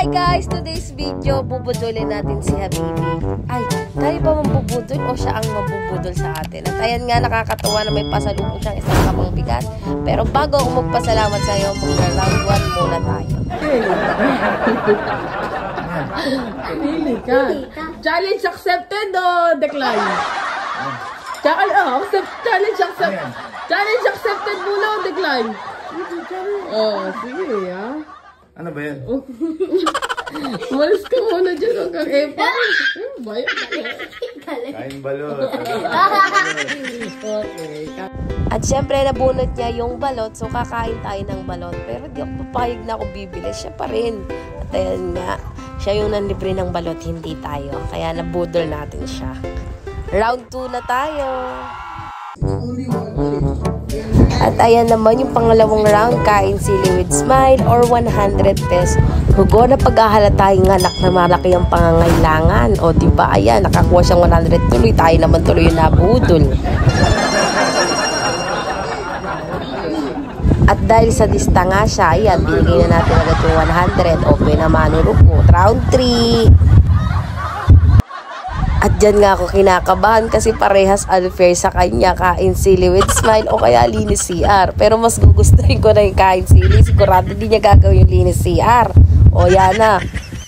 Hi guys! Today's video, bubudulin natin si Habibi. Ay, tayo ba mambubudol o siya ang mambubudol sa atin? At ayan nga, nakakatuwa na may pasalubong siyang isang kapang bigas. Pero bago ako magpasalamat sa iyo, mag-round 1 muna tayo. Pili ka. Challenge accepted o decline? Challenge accepted. Challenge accepted muna o decline? Oh, sige ah. Ano ba yan? Umalis ka muna dyan. Huwag kang epa. Ano ba yan? Kain balot. Okay. At syempre, nabunot niya yung balot. So, kakain tayo ng balot. Pero di ako papayag na ako bibili. Siya pa rin. At ayan nga, siya yung nanlibre ng balot, hindi tayo. Kaya nabudol natin siya. Round 2 na tayo. At ayan naman yung pangalawang round, kain sili with smile or 100 pesos. Hugo na paghahalatahin ng anak na malaki ang pangangailangan. O diba, ayan, nakakuha siyang 100 tuloy. Tayo naman tuloy yung nabudol. At dahil sa dista nga siya, ayan, binigay na natin agad yung 100. Okay na manurukot. Round 3. At dyan nga ako kinakabahan kasi parehas unfair sa kanya. Kain sili with smile o kaya linis CR. Pero mas gugustuhin ko na yung kain sili. Sigurado di niya gagawin yung linis CR. O yan na.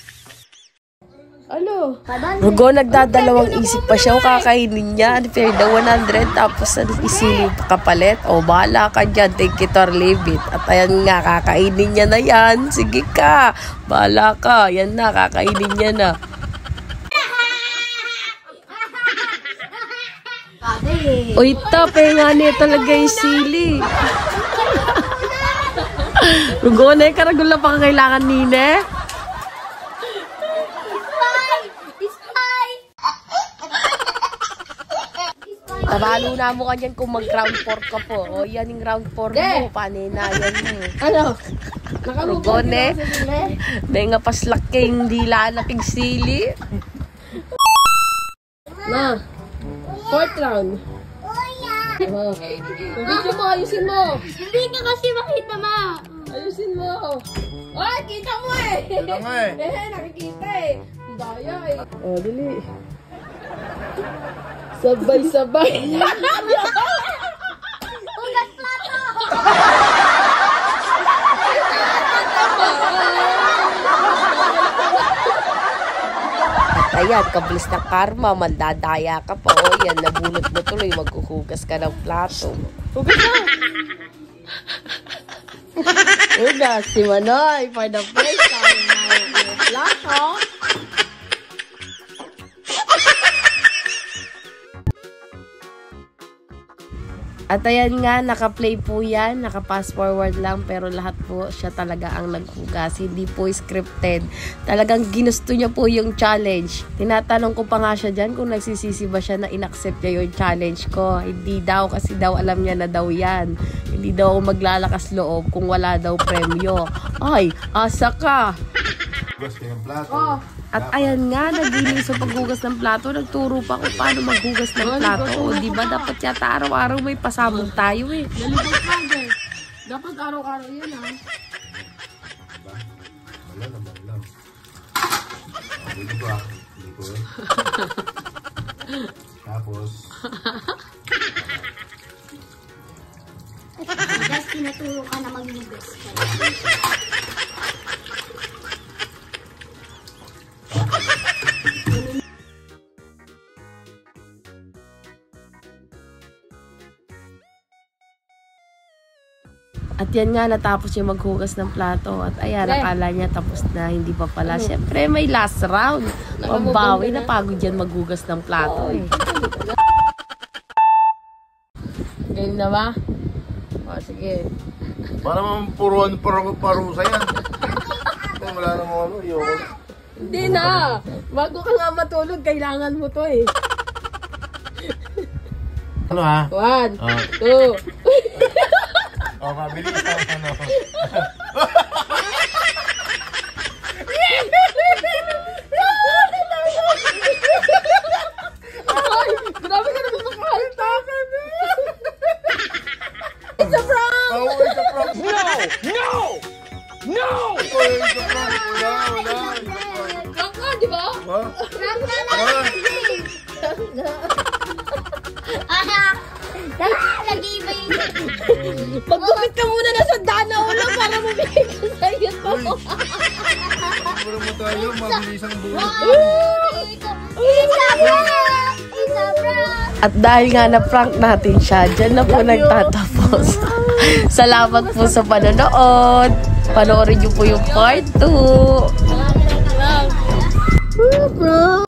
Ano? Rugo, nagdadalawang isip pa siya o kakainin niya. Unfair daw 100 tapos isili kapalit. O bahala ka dyan. Take it or leave it. At ayan nga, kakainin niya na yan. Sige ka. Bahala ka. Yan na, kakainin niya na. Uy, tape nga niya talaga yung sili. Rugo na yung karagula pa kailangan nine. Tabalo na mo ka dyan kung mag-ground pork ka po. O, yan yung ground pork mo. Panina, yan mo. Ano? Rugo na. May nga paslaking dila nating sili. Na. Fourth round. Video mo, ayusin mo. Hindi ka kasi makita, ma. Ayusin mo. Ay, kita mo eh. Kita mo eh. Nakikita eh. Daya eh. Oh, dili. Sabay-sabay. Ugas plato. Ayan, kablis na karma, mandadaya ka pa. O yan, nabunot mo tuloy, maghuhugas ka ng plato. Hugas na. Hugas, si Manoy, for the first time, ng plato. At ayan nga, naka-play po yan, naka-pass forward lang, pero lahat po siya talaga ang naghugas. Hindi po scripted. Talagang ginusto niya po yung challenge. Tinatanong ko pa nga siya dyan kung nagsisisi ba siya na inaccept niya yung challenge ko. Hindi daw, kasi daw alam niya na daw yan. Hindi daw ako maglalakas loob kung wala daw premyo. Ay, asa ka! Hugas ka ng plato. Oh. At ayan nga, nagiling sa paghugas ng plato, nagturo pa kung paano maghugas ng plato. O diba, dapat yata araw-araw may pasabog tayo eh. Nalibot ka eh. Dapat araw-araw yan ha. Wala naman lang. Dito ba? Dito eh. Tapos. Tapos tinuturo ka na maglugas. At yan nga, natapos yung maghugas ng plato. At ayan, akala niya tapos na, hindi pa pala. Siyempre, may last round. Pambawi, napagod yan maghugas ng plato eh. Game na ba? O, sige. Para naman puruan parusa yan. Wala namang ano, yun. Hindi na. Bago ka nga matulog, kailangan mo to eh. Ano ha? 1, 2. Oh, mabilis ang ano. Ay, grabe ka naman makahalta. It's a prank! Oh, it's a prank! No! No! No! Oh, it's a prank! Wala, wala. Prank ka na kasi. Nag-iiba yung... Magdupit ka muna na sa dana ulo para mabigay ko sa'yo to. Puro mo tayo, mabilisang buhay. At dahil nga na-prank natin siya, dyan na po nagtatapos. Salamat po sa panonood. Panoorin niyo po yung part 2.